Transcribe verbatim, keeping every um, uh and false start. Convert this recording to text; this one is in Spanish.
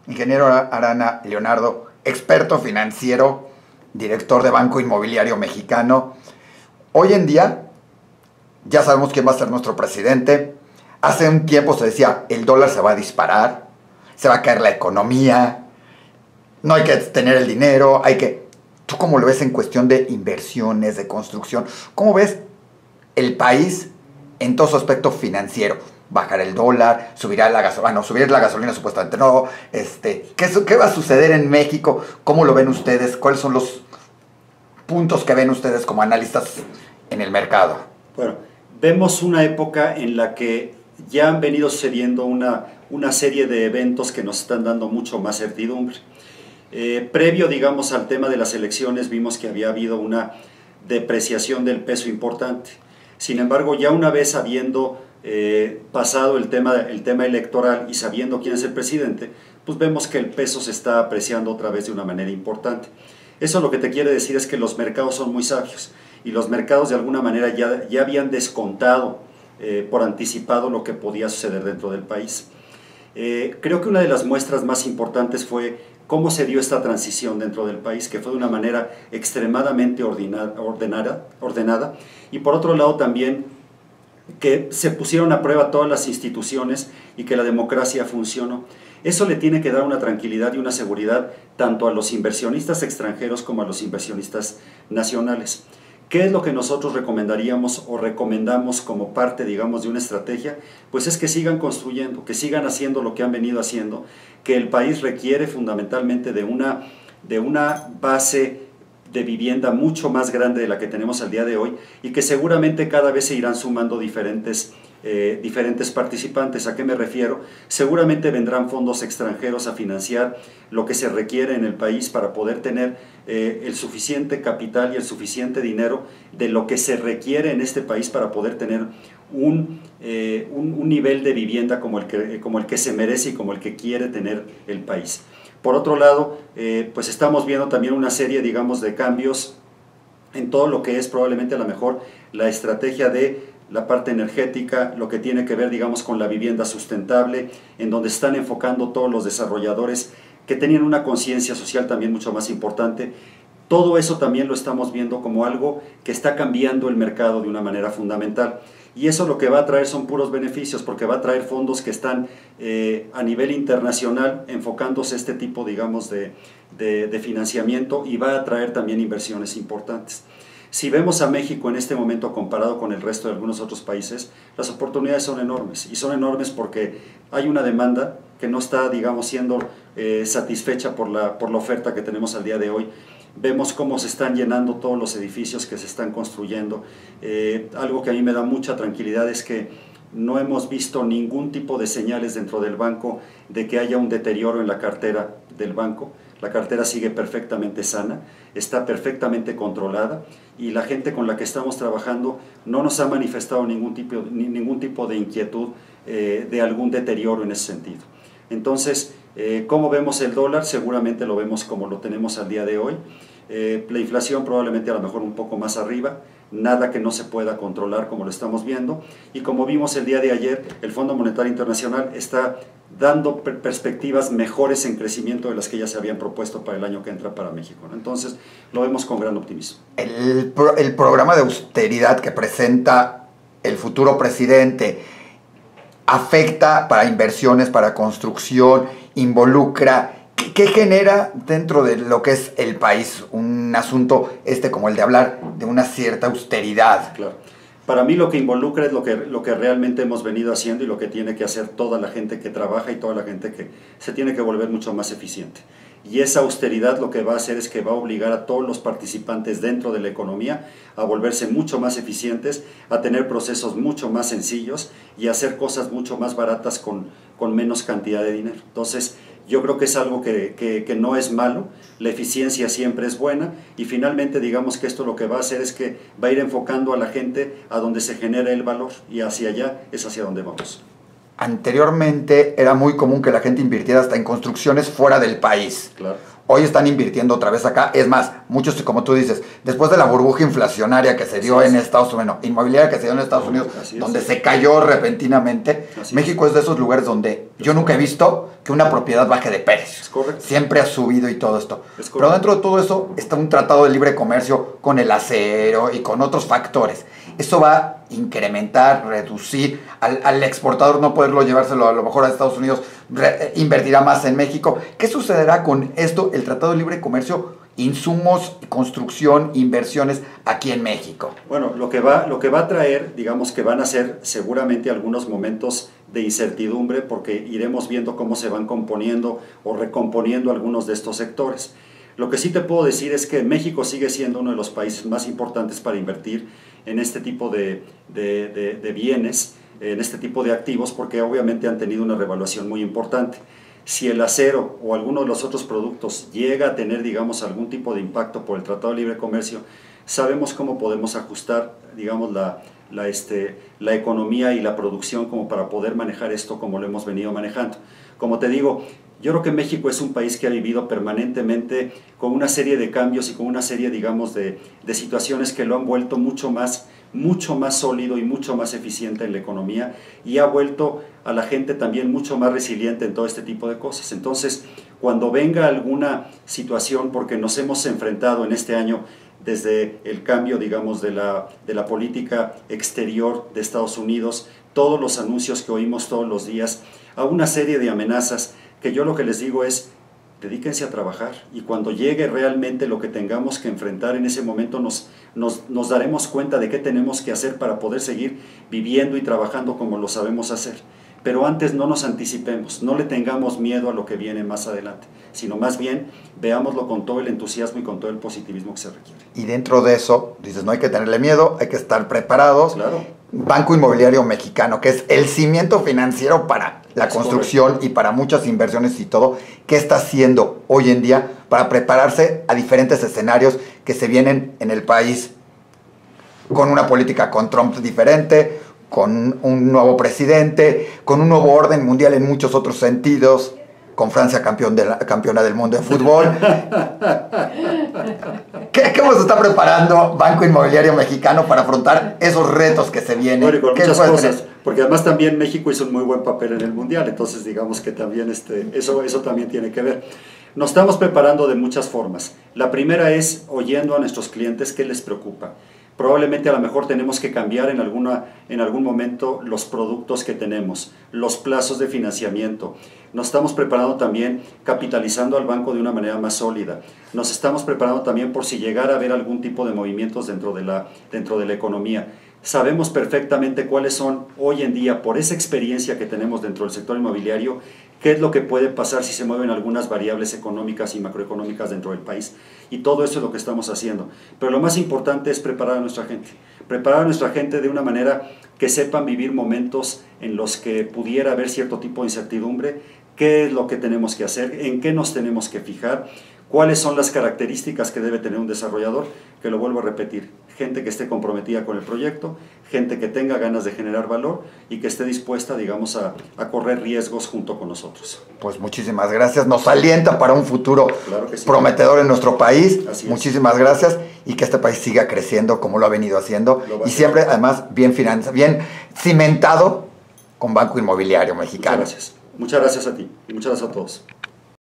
Ingeniero Arana Leonardo, experto financiero, director de Banco Inmobiliario Mexicano. Hoy en día ya sabemos quién va a ser nuestro presidente. Hace un tiempo se decía, el dólar se va a disparar, se va a caer la economía, no hay que tener el dinero, hay que... ¿Tú cómo lo ves en cuestión de inversiones, de construcción? ¿Cómo ves el país en todo su aspecto financiero? ¿Bajar el dólar? ¿Subirá la gasolina? No, subir la gasolina supuestamente no. Este, ¿qué, ¿Qué va a suceder en México? ¿Cómo lo ven ustedes? ¿Cuáles son los puntos que ven ustedes como analistas en el mercado? Bueno, vemos una época en la que ya han venido sucediendo una, una serie de eventos que nos están dando mucho más certidumbre. Eh, previo, digamos, al tema de las elecciones, vimos que había habido una depreciación del peso importante. Sin embargo, ya una vez habiendo eh, pasado el tema, el tema electoral y sabiendo quién es el presidente, pues vemos que el peso se está apreciando otra vez de una manera importante. Eso lo que te quiere decir es que los mercados son muy sabios y los mercados de alguna manera ya, ya habían descontado eh, por anticipado lo que podía suceder dentro del país. Eh, creo que una de las muestras más importantes fue cómo se dio esta transición dentro del país, que fue de una manera extremadamente ordenada, ordenada, ordenada y por otro lado también que se pusieron a prueba todas las instituciones y que la democracia funcionó. Eso le tiene que dar una tranquilidad y una seguridad tanto a los inversionistas extranjeros como a los inversionistas nacionales. ¿Qué es lo que nosotros recomendaríamos o recomendamos como parte, digamos, de una estrategia? Pues es que sigan construyendo, que sigan haciendo lo que han venido haciendo, que el país requiere fundamentalmente de una, de una base de vivienda mucho más grande de la que tenemos al día de hoy y que seguramente cada vez se irán sumando diferentes Eh, diferentes participantes. ¿A qué me refiero? Seguramente vendrán fondos extranjeros a financiar lo que se requiere en el país para poder tener eh, el suficiente capital y el suficiente dinero de lo que se requiere en este país para poder tener un, eh, un, un nivel de vivienda como el, que, como el que se merece y como el que quiere tener el país. Por otro lado, eh, pues estamos viendo también una serie, digamos, de cambios en todo lo que es probablemente a lo mejor la estrategia de la parte energética, lo que tiene que ver, digamos, con la vivienda sustentable, en donde están enfocando todos los desarrolladores que tenían una conciencia social también mucho más importante. Todo eso también lo estamos viendo como algo que está cambiando el mercado de una manera fundamental. Y eso lo que va a traer son puros beneficios, porque va a traer fondos que están eh, a nivel internacional enfocándose a este tipo, digamos, de, de, de financiamiento y va a traer también inversiones importantes. Si vemos a México en este momento comparado con el resto de algunos otros países, las oportunidades son enormes, y son enormes porque hay una demanda que no está, digamos, siendo eh, satisfecha por la, por la oferta que tenemos al día de hoy. Vemos cómo se están llenando todos los edificios que se están construyendo. Eh, algo que a mí me da mucha tranquilidad es que no hemos visto ningún tipo de señales dentro del banco de que haya un deterioro en la cartera del banco. La cartera sigue perfectamente sana, está perfectamente controlada y la gente con la que estamos trabajando no nos ha manifestado ningún tipo, ni, ningún tipo de inquietud eh, de algún deterioro en ese sentido. Entonces, eh, ¿cómo vemos el dólar? Seguramente lo vemos como lo tenemos al día de hoy. Eh, la inflación probablemente a lo mejor un poco más arriba, nada que no se pueda controlar como lo estamos viendo. Y como vimos el día de ayer, el Fondo Monetario Internacional está dando per perspectivas mejores en crecimiento de las que ya se habían propuesto para el año que entra para México, ¿no? Entonces, lo vemos con gran optimismo. El, pro el programa de austeridad que presenta el futuro presidente afecta para inversiones, para construcción, involucra... ¿Qué, qué genera dentro de lo que es el país? Un asunto este como el de hablar de una cierta austeridad. Claro. Para mí lo que involucra es lo que, lo que realmente hemos venido haciendo y lo que tiene que hacer toda la gente que trabaja y toda la gente que se tiene que volver mucho más eficiente. Y esa austeridad lo que va a hacer es que va a obligar a todos los participantes dentro de la economía a volverse mucho más eficientes, a tener procesos mucho más sencillos y a hacer cosas mucho más baratas con, con menos cantidad de dinero. Entonces, yo creo que es algo que, que, que no es malo, la eficiencia siempre es buena y finalmente digamos que esto lo que va a hacer es que va a ir enfocando a la gente a donde se genera el valor y hacia allá es hacia donde vamos. Anteriormente era muy común que la gente invirtiera hasta en construcciones fuera del país. Claro. hoy están invirtiendo otra vez acá. Es más, muchos, como tú dices, después de la burbuja inflacionaria que se dio Así en es. Estados Unidos, inmobiliaria que se dio en Estados Unidos, Así es. donde se cayó repentinamente, Así México es. es de esos lugares donde yo nunca he visto que una propiedad baje de precios. Es correcto. Siempre ha subido y todo esto. Es correcto. Pero dentro de todo eso está un tratado de libre comercio con el acero y con otros factores. Eso va a incrementar, reducir, al, al exportador no poderlo llevárselo a lo mejor a Estados Unidos, re, invertirá más en México. ¿Qué sucederá con esto, el Tratado de Libre Comercio, insumos, construcción, inversiones aquí en México? Bueno, lo que va, lo que va a traer, digamos que van a ser seguramente algunos momentos de incertidumbre, porque iremos viendo cómo se van componiendo o recomponiendo algunos de estos sectores. Lo que sí te puedo decir es que México sigue siendo uno de los países más importantes para invertir en este tipo de, de, de, de bienes, en este tipo de activos, porque obviamente han tenido una revaluación muy importante. Si el acero o alguno de los otros productos llega a tener, digamos, algún tipo de impacto por el Tratado de Libre Comercio, sabemos cómo podemos ajustar, digamos, la, la, este, la economía y la producción como para poder manejar esto como lo hemos venido manejando. Como te digo, yo creo que México es un país que ha vivido permanentemente con una serie de cambios y con una serie, digamos, de, de situaciones que lo han vuelto mucho más, mucho más sólido y mucho más eficiente en la economía, y ha vuelto a la gente también mucho más resiliente en todo este tipo de cosas. Entonces, cuando venga alguna situación, porque nos hemos enfrentado en este año desde el cambio, digamos, de la, de la política exterior de Estados Unidos, todos los anuncios que oímos todos los días, a una serie de amenazas, que yo lo que les digo es, dedíquense a trabajar, y cuando llegue realmente lo que tengamos que enfrentar en ese momento nos, nos, nos daremos cuenta de qué tenemos que hacer para poder seguir viviendo y trabajando como lo sabemos hacer. Pero antes no nos anticipemos, no le tengamos miedo a lo que viene más adelante, sino más bien veámoslo con todo el entusiasmo y con todo el positivismo que se requiere. Y dentro de eso, dices, no hay que tenerle miedo, hay que estar preparados. Claro. Banco Inmobiliario Mexicano, que es el cimiento financiero para la Es construcción correcto. y para muchas inversiones y todo, ¿qué está haciendo hoy en día para prepararse a diferentes escenarios que se vienen en el país? Con una política con Trump diferente, con un nuevo presidente, con un nuevo orden mundial en muchos otros sentidos, con Francia campeón de la, campeona del mundo de fútbol. ¿Qué, ¿Cómo se está preparando Banco Inmobiliario Mexicano para afrontar esos retos que se vienen? Bueno, y con ¿Qué muchas puede cosas, tener? porque además también México hizo un muy buen papel en el Mundial, entonces digamos que también este, eso, eso también tiene que ver. Nos estamos preparando de muchas formas. La primera es oyendo a nuestros clientes qué les preocupa. Probablemente a lo mejor tenemos que cambiar en, alguna, en algún momento los productos que tenemos, los plazos de financiamiento. Nos estamos preparando también capitalizando al banco de una manera más sólida. Nos estamos preparando también por si llegara a haber algún tipo de movimientos dentro de la, dentro de la economía. Sabemos perfectamente cuáles son hoy en día, por esa experiencia que tenemos dentro del sector inmobiliario, qué es lo que puede pasar si se mueven algunas variables económicas y macroeconómicas dentro del país. Y todo eso es lo que estamos haciendo. Pero lo más importante es preparar a nuestra gente. Preparar a nuestra gente de una manera que sepan vivir momentos en los que pudiera haber cierto tipo de incertidumbre, qué es lo que tenemos que hacer, en qué nos tenemos que fijar, cuáles son las características que debe tener un desarrollador, que lo vuelvo a repetir, gente que esté comprometida con el proyecto, gente que tenga ganas de generar valor y que esté dispuesta, digamos, a, a correr riesgos junto con nosotros. Pues muchísimas gracias, nos alienta para un futuro Claro que sí. prometedor en nuestro país. Así es. Muchísimas gracias y que este país siga creciendo como lo ha venido haciendo Lo va a y hacer. siempre además bien finanza, bien cimentado con Banco Inmobiliario Muchas Mexicano. gracias. Muchas gracias a ti y muchas gracias a todos.